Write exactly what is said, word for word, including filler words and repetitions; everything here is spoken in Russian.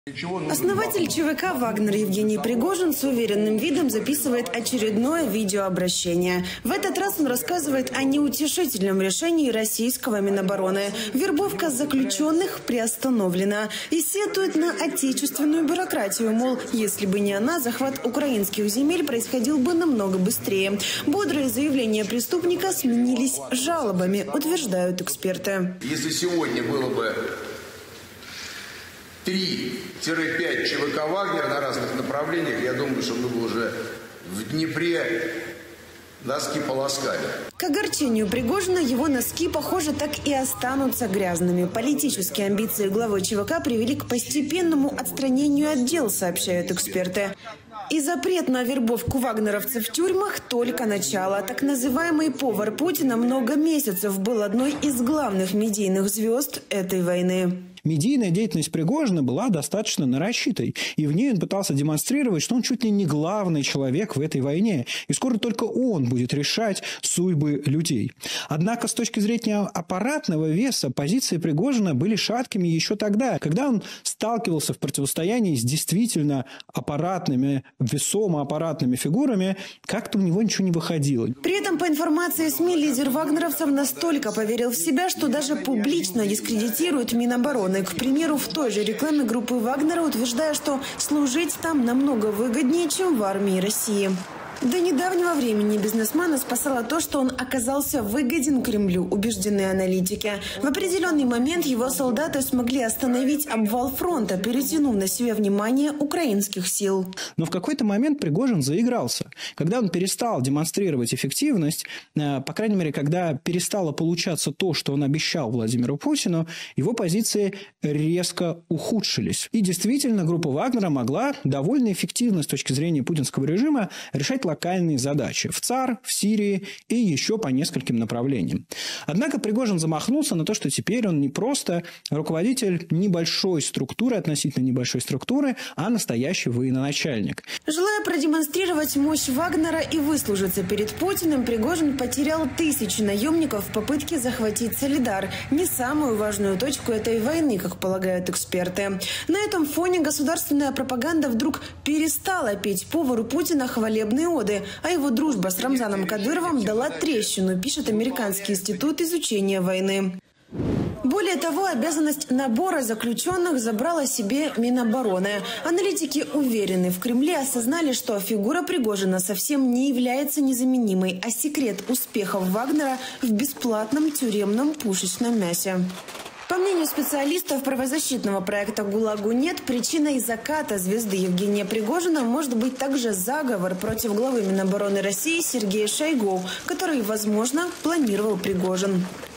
Основатель ЧВК «Вагнер» Евгений Пригожин с уверенным видом записывает очередное видеообращение. В этот раз он рассказывает о неутешительном решении российского Минобороны. Вербовка заключенных приостановлена. И сетует на отечественную бюрократию, мол, если бы не она, захват украинских земель происходил бы намного быстрее. Бодрые заявления преступника сменились жалобами, утверждают эксперты. Если сегодня было бы три-пять ЧВК «Вагнер» на разных направлениях, я думаю, что мы бы уже в Днепре носки полоскали. К огорчению Пригожина его носки, похоже, так и останутся грязными. Политические амбиции главы ЧВК привели к постепенному отстранению от дел, сообщают эксперты. И запрет на вербовку вагнеровцев в тюрьмах – только начало. Так называемый повар Путина много месяцев был одной из главных медийных звезд этой войны. Медийная деятельность Пригожина была достаточно нарочитой, и в ней он пытался демонстрировать, что он чуть ли не главный человек в этой войне, и скоро только он будет решать судьбы людей. Однако с точки зрения аппаратного веса позиции Пригожина были шаткими еще тогда, когда он сталкивался в противостоянии с действительно аппаратными, весомо аппаратными фигурами, как-то у него ничего не выходило. При этом, по информации СМИ, лидер вагнеровцев настолько поверил в себя, что даже публично дискредитирует Минобороны. К примеру, в той же рекламе группы Вагнера, утверждая, что служить там намного выгоднее, чем в армии России. До недавнего времени бизнесмена спасало то, что он оказался выгоден Кремлю, убеждены аналитики. В определенный момент его солдаты смогли остановить обвал фронта, перетянув на себя внимание украинских сил. Но в какой-то момент Пригожин заигрался. Когда он перестал демонстрировать эффективность, по крайней мере, когда перестало получаться то, что он обещал Владимиру Путину, его позиции резко ухудшились. И действительно, группа Вагнера могла довольно эффективно с точки зрения путинского режима решать локальные задачи в ЦАР, в Сирии и еще по нескольким направлениям. Однако Пригожин замахнулся на то, что теперь он не просто руководитель небольшой структуры, относительно небольшой структуры, а настоящий военачальник. Желая продемонстрировать мощь Вагнера и выслужиться перед Путиным, Пригожин потерял тысячи наемников в попытке захватить Солидар, не самую важную точку этой войны, как полагают эксперты. На этом фоне государственная пропаганда вдруг перестала петь повару Путина хвалебные оды, а его дружба с Рамзаном Кадыровым дала трещину, пишет Американский институт изучения войны. Более того, обязанность набора заключенных забрала себе Минобороны. Аналитики уверены, в Кремле осознали, что фигура Пригожина совсем не является незаменимой, а секрет успехов Вагнера в бесплатном тюремном пушечном мясе. По мнению специалистов правозащитного проекта «ГУЛАГу нет», причиной заката звезды Евгения Пригожина может быть также заговор против главы Минобороны России Сергея Шойгу, который, возможно, планировал Пригожин.